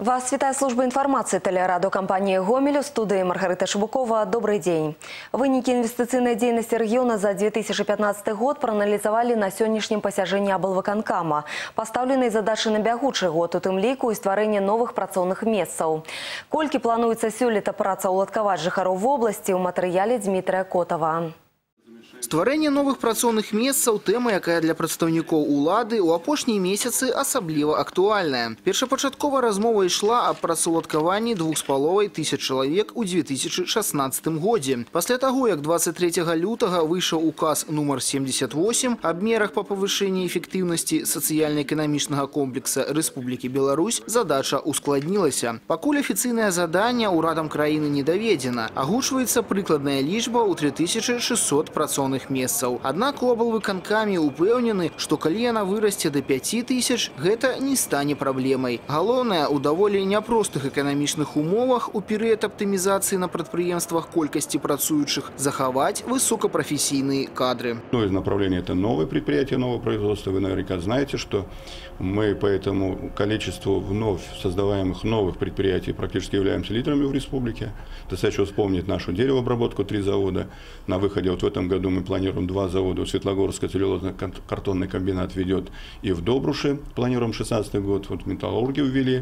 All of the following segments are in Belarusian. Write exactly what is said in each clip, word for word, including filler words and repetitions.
Вас вітає служба інформації телерадиокомпанії «Гомель». У студії Маргарита Шибукова. Добрый день. Выники инвестиционной деятельности региона за две тысячи пятнадцатый год проанализовали на сегодняшнем пасяжэнні аблвыканкама. Поставленные задачи на бягучы год, у тым ліку і стварэнне новых працоўных месцаў. Колькі плануецца сёлета працаўладкаваць жыхароў вобласці, у матэрыяле Дмітрия Котова. Стварэнне новых працоўных месцаў – тэма, якая для прадстаўнікоў улады ў апошнія месяцы асабліва актуальная. Першапачаткова размова ішла аб працаўладкаванні двух з паловай тысяч чалавек у две тысячи шестнадцатым годзе. Пасля таго, як двадцать третьего лютага выйшаў указ нумар семьдесят восемь аб мерах па павышэнні эфектыўнасці сацыяльна-эканамічнага комплекса Рэспублікі Беларусь, задача ускладнілася. Пакуль афіцыйнае заданне ўрадам краіны не даведзена. Агучваецца прыкладная лічба ў три тысячи шестьсот працоўных месцаў. Аднак у аблвыканкаме упэўнены, што калі яна вырасце да пяці тысяч, гэта не стане праблемай. Галоўнае, у даволі няпростых эканамічных умовах у перыяд аптымізацыі на прадпрыемствах колькасці працуючых захаваць высокапрафесійныя кадры. Одно из направлений – это новые предприятия, нового производства. Вы наверняка знаете, что мы по этому количеству вновь создаваемых новых предприятий практически являемся лидерами в республике. Достаточно вспомнить нашу деревообработку, три завода. На выходе вот в этом году мы планируем два завода. Светлогорский целлюлозно-картонный комбинат ведет, и в Добруше планируем шестнадцатый год. Вот металлурги ввели,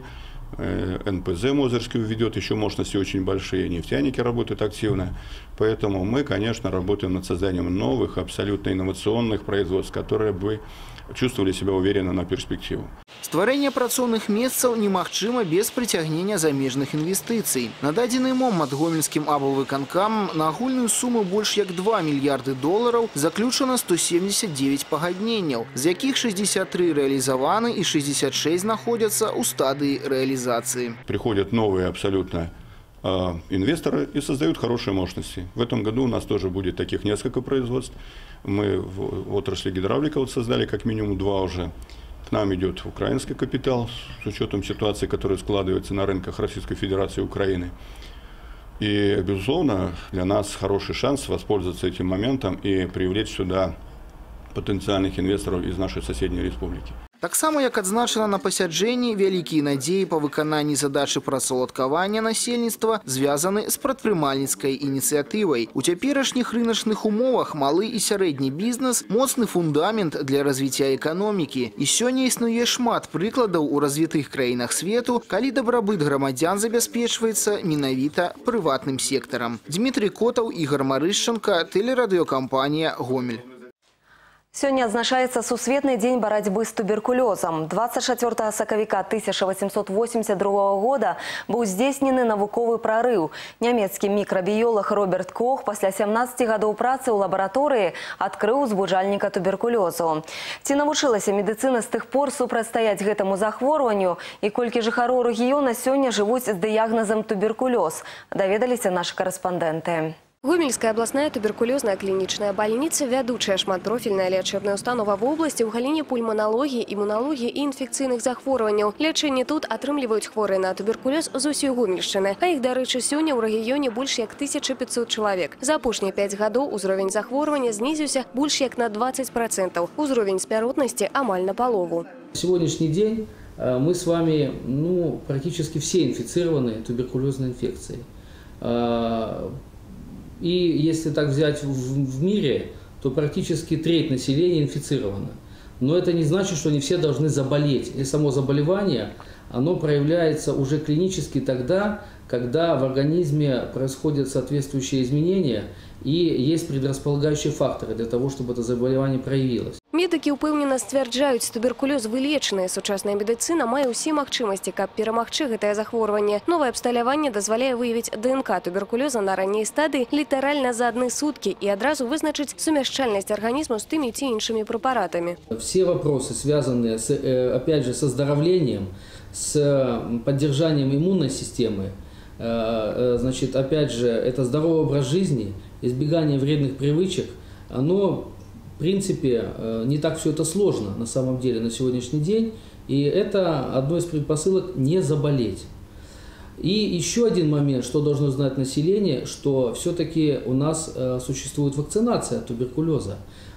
эн пэ зэ Мозырский ведет, еще мощности очень большие, нефтяники работают активно. Поэтому мы, конечно, работаем над созданием новых, абсолютно инновационных производств, которые бы чувствовали себя уверенно на перспективу. Стварэнне працоўных месцаў немагчыма без прыцягнення замежных інвестыцый. На дадзены момант гомельскім аблвыканкамам на агульную суму больш як два мільярды долараў заключана сто семьдесят девять пагадненняў, з якіх шестьдесят три реализованы и шестьдесят шесть находятся у стадии реализации. Приходят новые абсолютно э, инвесторы и создают хорошие мощности. В этом году у нас тоже будет таких несколько производств. Мы в отрасли гидравлика вот создали как минимум два уже. К нам идет украинский капитал с учетом ситуации, которая складывается на рынках Российской Федерации и Украины. И, безусловно, для нас хороший шанс воспользоваться этим моментом и привлечь сюда потенциальных инвесторов из нашей соседней республики. Так само, як адзначана на пасяджэнні, вялікія надзеі па выкананні задачы працаўладкавання насельніцтва звязаны з прадпрымальніцкай ініцыятывай. У цяперашніх рыначных умовах малы і сярэдні бізнес – моцны фундамент для развіцця эканомікі. І сёння існуе шмат прыкладаў у развітых краінах свету, калі дабрабыт грамадзян забяспечваецца менавіта прыватным сектарам. Дмітрий Котаў, Ігор Марышченко, телерадиокомпания «Гомель». Сегодня отзначается Сусветный день борьбы с туберкулезом. двадцать четвёртага сакавіка тысяча восемьсот восемьдесят другого года был здзейснены навуковы прорыв. Нямецкі микробиолог Роберт Кох после семнадцати гадоў працы ў лабараторыі открыл узбуджальніка туберкулезу. Ці навучылася медицина с тех пор супрацьстаяць гэтаму захворванню и колькі жыхароў рэгіёна сёння жывуць з дыягназам туберкулез, даведаліся наши корреспонденты. Гомельская областная туберкулезная клиничная больница – вядучая шматпрофильная лечебная установа в области ў галіне пульмонологии, иммунологии и инфекцыйных захворванняў. Лечение тут атрымліваюць хворыя на туберкулез з усёй Гомельшчыны. А их, дарэчы, сёння ў рэгіёне больш як тысяча пятьсот человек. За апошнія пять гадоў узровень захворвання знізіўся больш як на двадцать процентов. Узровень смяротнасці амаль на палову. Сегодняшний день мы с вами ну, практически все инфицированы туберкулезной инфекцией. И если так взять в мире, то практически треть населения инфицирована. Но это не значит, что не все должны заболеть. И само заболевание, оно проявляется уже клинически тогда, когда в организме происходят соответствующие изменения и есть предрасполагающие факторы для того, чтобы это заболевание проявилось. Медики упэўнена сцвярджаюць, туберкулез вылечаны. Сучасная медицина мае ўсе магчымасці, каб перамагчы гэтае захворванне. Новае абсталяванне дазваляе выявіць ДНК туберкулеза на ранняй стадыі літаральна за адны суткі і адразу вызначыць сумяшчальнасць арганізму з тымі ці іншымі препаратамі. Все вопросы, связанные с, опять же, с оздоровлением, с поддержанием иммунной системы, значит, опять же, это здоровый образ жизни, избегание вредных привычек, оно в принципе не так все это сложно на самом деле на сегодняшний день, и это одно из предпосылок не заболеть. И еще один момент, что должно знать население, что все-таки у нас существует вакцинация от туберкулеза.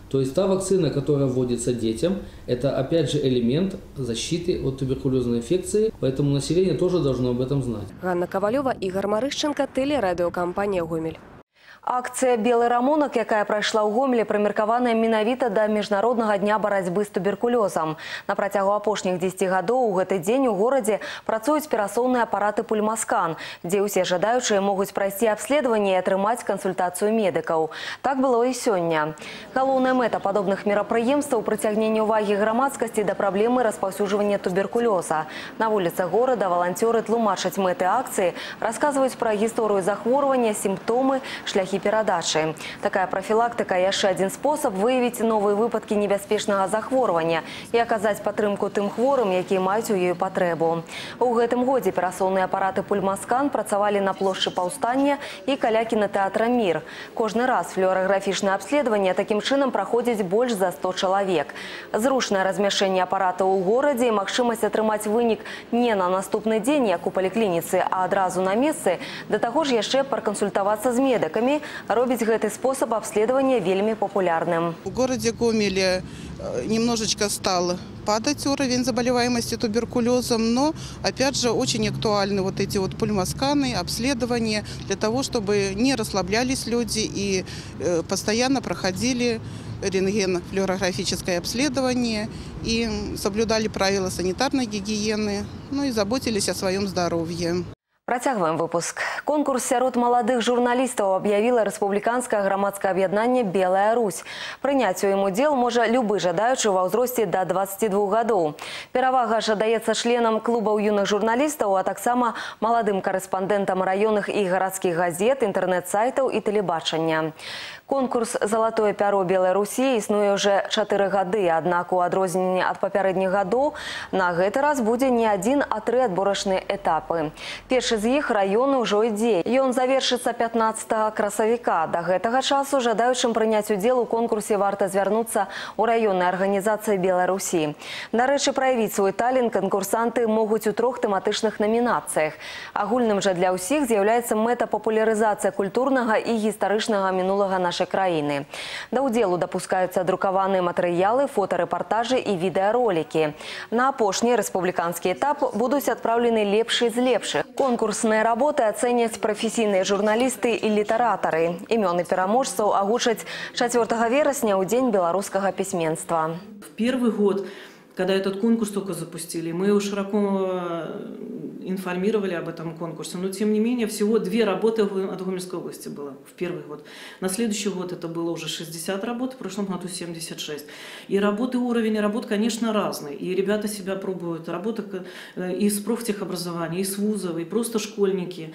То есть та вакцина, которая вводится детям, это опять же элемент защиты от туберкулезной инфекции, поэтому население тоже должно об этом знать. Ганна Ковалева, Игорь Марышченко, телерадиокомпания «Гомель». Акцыя «Белый рамонак», якая прайшла ў Гомелі, прымеркаваная менавіта да міжнароднага дня барацьбы з туберкулёзам. На працягу апошніх дзесяці гадоў у гэты дзень у горадзе працуюць перасоўныя апараты «Пульмаскан», дзе ўсе жадаючыя могуць прайсці абследаванне і атрымаць кансультацыю медыкаў. Так было і сёння. Галоўная мэта падобных мерапрыемстваў – прыцягненне ўвагі грамадскасці да праблемы распаўсюджвання туберкулёза. На вуліцах горада валанцёры тлумачаць мэты акцыі, расказваюць пра гісторыю захворвання, сімптомы, шляхі перадачы. Такая профілактыка – яшчэ адзін спосаб выявіць новыя выпадкі небяспечнага захворвання і аказаць падтрымку тым хворым, якія маюць у ёй патрэбу. У гэтым годзе перасоўныя апараты «Пульмаскан» працавалі на плошчы Паўстання і каля кінатэатра «Мір». Кожны раз флюараграфічнае абследаванне такім чынам праходзіць больш за сто чалавек. Зручнае размяшчэнне апаратаў у горадзе і магчымасць атрымаць вынік не на наступны дзень, як у паліклініцы, а адразу на месцы, да таго ж яшчэ пракансультавацца з медыкамі, робіць гэты способ обследования вельми популярным. В городе Гомеле немножечко стал падать уровень заболеваемости туберкулезом, но опять же очень актуальны вот эти вот пульмосканы, обследования для того, чтобы не расслаблялись люди и постоянно проходили рентген-флюорографическое обследование и соблюдали правила санитарной гигиены, ну и заботились о своем здоровье. Працягваем выпуск. Конкурс сярод маладых журналістаў аб'явіла рэспубліканскае грамадскае аб'яднанне «Белая Русь». Прыняць у ім удзел можа любы жадаючы ва ўзросце да дваццаці двух гадоў. Перавага ж даецца членам клубаў юных журналістаў, а таксама маладым карэспандэнтам раённых і гарадскіх газет, інтэрнэт-сайтаў і тэлебачання. Конкурс «Залатое пяро Белой Руси» існуе ўжо чатыры гады, аднак у адрозненні ад папярэдніх гадоў на гэты раз будзе не адзін, а тры адборачныя этапы. Першы з іх раёны ўжо ідзе. Ён завершыцца пятнаццатага красавіка. Да гэтага часу жадаючым прыняць удзел у конкурсе варта звярнуцца ў раённай арганізацыі Белай Руси. Дарэчы, праявіць свой талент канкурсанты могуць у трох тэматычных намінацыях. Агульным жа для ўсіх з'яўляецца мэта папулярызацыя культурнага і гістарычнага мінулага нашай краіны. Да ўдзелу дапускаюцца друкаваныя матэрыялы, фотарэпартажы і відэаролікі. На апошні рэспубліканскі этап будуць адпраўлены лепшыя з лепшых. Конкурсныя работы ацэняць прафесійныя журналісты і літаратары. Імёны пераможцаў агучаць чацвёртага верасня ў дзень беларускага пісьменства. В первый год, когда этот конкурс только запустили, мы его широко информировали об этом конкурсе. Но, тем не менее, всего две работы от Гомельской области было в первый год. На следующий год это было уже шестьдесят работ, в прошлом году семьдесят шесть. И работы, уровень работ, конечно, разный. И ребята себя пробуют. Работы и из профтехобразования, и с вузов, и просто школьники.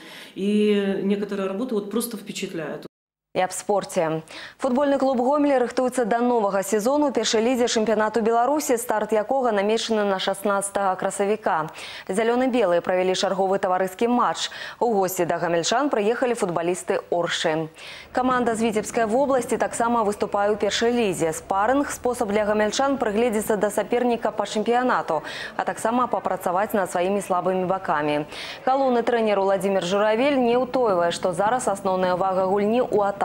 И некоторые работы вот просто впечатляют. І аб спорце. Футбольны клуб «Гомель» рыхтуецца да новага сезону ў першай лізе чэмпіянату Беларусі, старт якога намечаны на шаснаццатага красавіка. Зялёны-белыя правялі чарговы таварыскі матч. У госці да гамельчан прыехалі футбалісты «Оршы». Каманда з Віцебскай вобласці таксама выступае ў першай лізе. Спарынг – спосаб для гамельчан прыгледзецца да саперніка па чэмпіянату, а таксама папрацаваць над сваімі слабымі бакамі. Галоўны трэнер Уладзімір Журавель не ўтойвае, што зараз асноўная ўвага гульні ў атацы.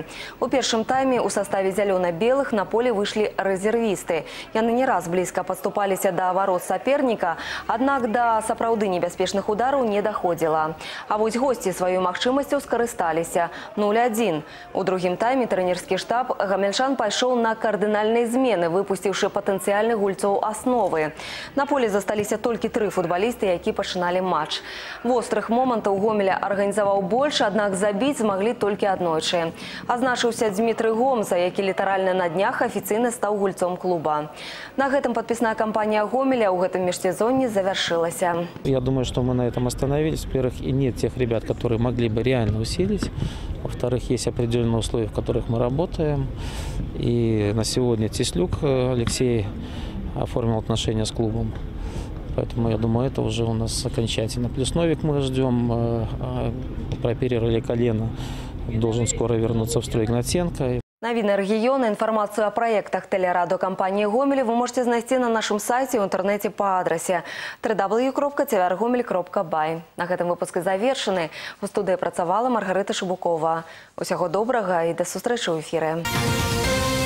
У першым тайме у составе зялёна-белых на поле выйшлі рэзервісты. Яны не раз блізка падступаліся да варот саперніка, аднак да сапраўды небяспечных удараў не даходзіла. А вось госці сваёй магчымасцю скарысталіся. нуль адзін. У другім тайме трэнерскі штаб гамельчан пайшоў на кардынальныя змены, выпусціўшы патэнцыяльных гульцоў асновы. На поле засталіся толькі тры футбалісты, які пачыналі матч. Вострых момантаў Гомеля арганізаваў больш, аднак забіць змаглі толькі аднойчы. Азначыўся Дмітрый Гомза, які літаральна на днях афіцыйна стаў гульцом клуба. На гэтым падпісная кампанія Гомеля ў гэтым міжсезонні завяршылася. Я думаю, что мы на этом остановились. Во-первых, и нет тех ребят, которые могли бы реально усилить. Во-вторых, есть определенные условия, в которых мы работаем. И на сегодня Теслюк Алексей оформил отношения с клубом. Поэтому, я думаю, это уже у нас окончательно. Плюс Новик мы ждем, прооперировали колено. Должен скоро вернуться в строй Игнатенко. Навіны рэгіёна, інфармацыю о праектах тэлерадыокампаніі «Гомель» вы можете знайсці на нашым сайце ў інтэрнэце па адрасе дабл ю дабл ю дабл ю крапка цвяргомель крапка бай. На гэтым выпуск завершаны. У студыі працавала Маргарыта Шыбукова. Усяго добрага і да сустрэчы ў эфіры.